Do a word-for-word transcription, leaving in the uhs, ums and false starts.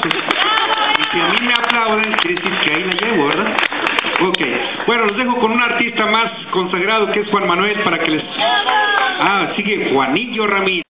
entonces. Y si a mí me aplauden, quiere decir que ahí la llevo, ¿verdad? Ok. Bueno, los dejo con un artista más consagrado que es Juan Manuel para que les... Ah, sigue Juanillo Ramírez.